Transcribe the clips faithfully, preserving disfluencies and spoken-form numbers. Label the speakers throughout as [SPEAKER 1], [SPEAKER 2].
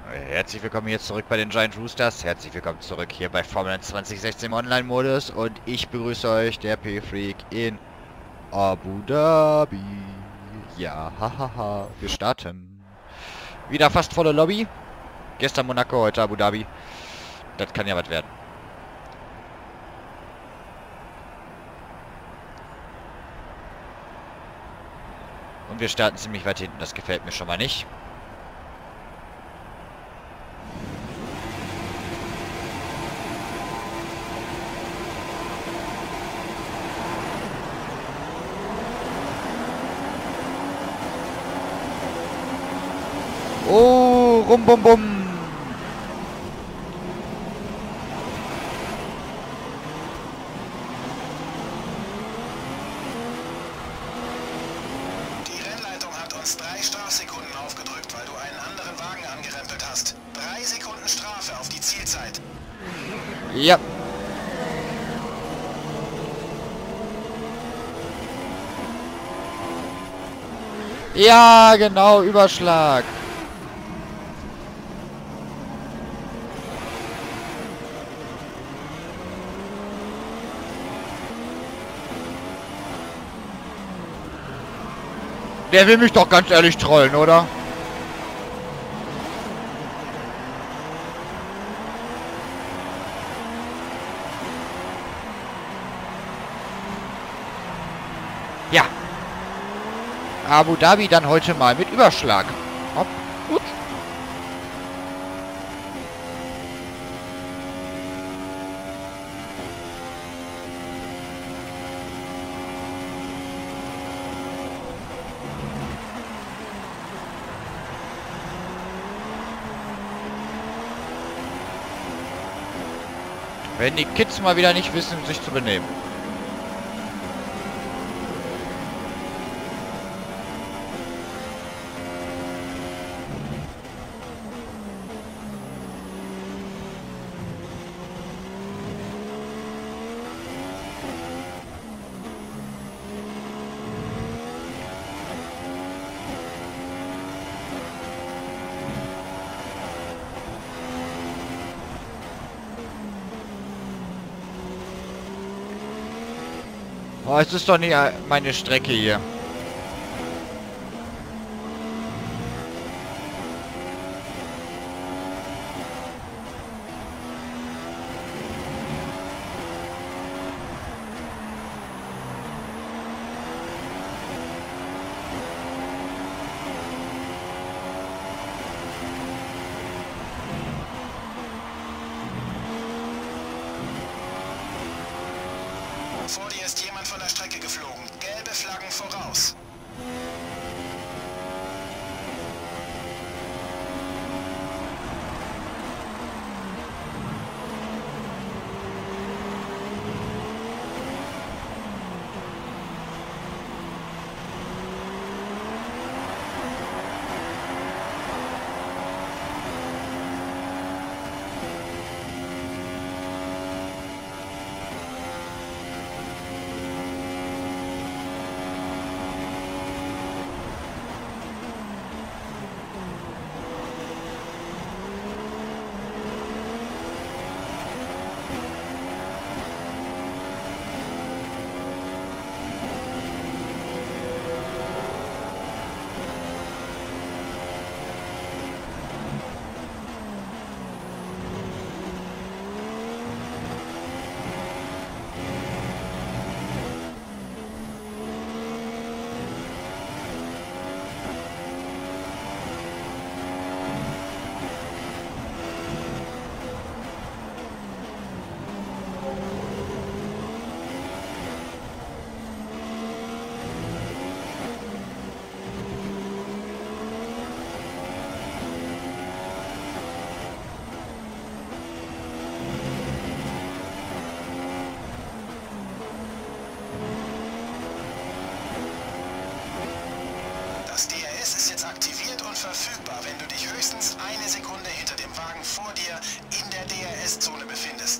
[SPEAKER 1] Herzlich willkommen hier zurück bei den Giant Roosters. Herzlich willkommen zurück hier bei Formel eins zwanzig sechzehn im Online-Modus. Und ich begrüße euch, der P-Freak in Abu Dhabi. Ja, hahaha, wir starten. Wieder fast volle Lobby. Gestern Monaco, heute Abu Dhabi. Das kann ja was werden. Und wir starten ziemlich weit hinten, das gefällt mir schon mal nicht. Oh, rum bum bum.
[SPEAKER 2] Die Rennleitung hat uns drei Strafsekunden aufgedrückt, weil du einen anderen Wagen angerempelt hast. Drei Sekunden Strafe auf die Zielzeit.
[SPEAKER 1] Ja. Ja, genau, Überschlag. Der will mich doch ganz ehrlich trollen, oder? Ja. Abu Dhabi dann heute mal mit Überschlag. Hopp, gut. Wenn die Kids mal wieder nicht wissen, sich zu benehmen. Oh, es ist doch nicht meine Strecke hier.
[SPEAKER 2] Vor dir ist jemand von der Strecke geflogen. Gelbe Flaggen voraus. Das D R S ist jetzt aktiviert und verfügbar, wenn du dich höchstens eine Sekunde hinter dem Wagen vor dir in der D R S-Zone befindest.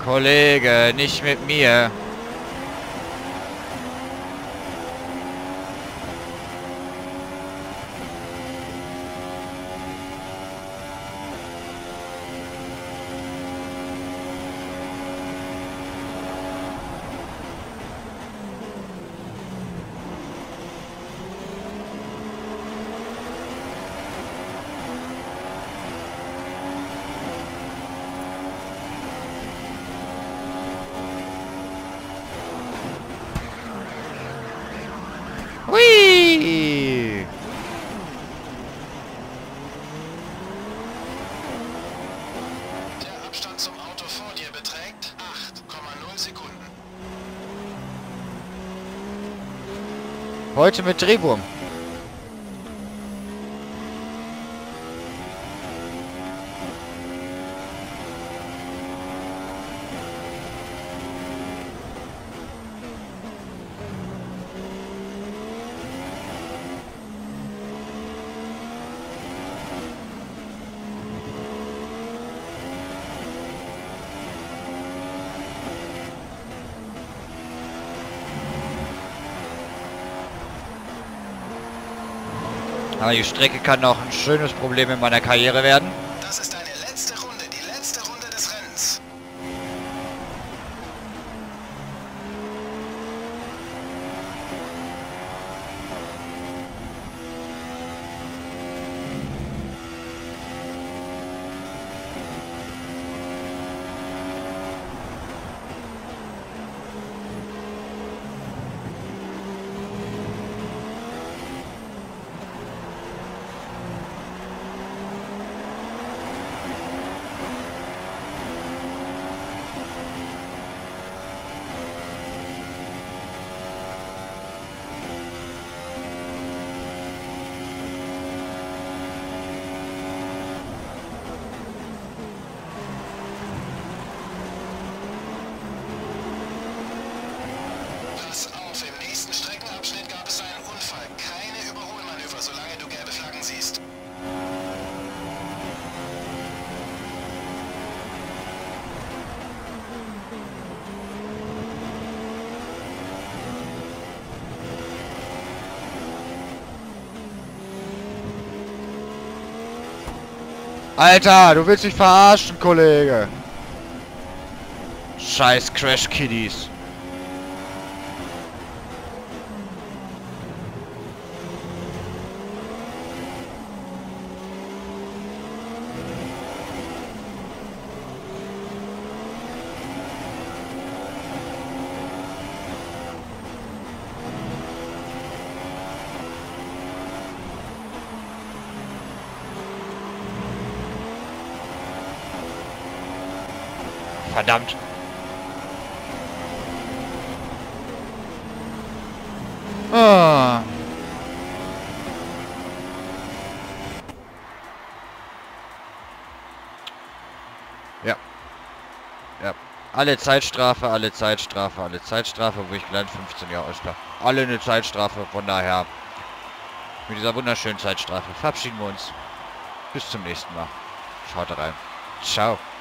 [SPEAKER 1] Kollege, nicht mit mir. Hui!
[SPEAKER 2] Der Abstand zum Auto vor dir beträgt acht Komma null Sekunden.
[SPEAKER 1] Heute mit Drehwurm. Aber die Strecke kann auch ein schönes Problem in meiner Karriere werden.
[SPEAKER 2] Das ist deine letzte Runde, die letzte Runde des Rennens. Pass auf, im nächsten Streckenabschnitt gab es einen Unfall. Keine Überholmanöver, solange du gelbe Flaggen siehst.
[SPEAKER 1] Alter, du willst mich verarschen, Kollege. Scheiß Crash Kiddies. Verdammt. Ah. Ja. Ja. Alle Zeitstrafe, alle Zeitstrafe, alle Zeitstrafe, wo ich gelernt fünfzehn Jahre alt war. Alle eine Zeitstrafe, von daher mit dieser wunderschönen Zeitstrafe verabschieden wir uns. Bis zum nächsten Mal. Schaut rein. Ciao.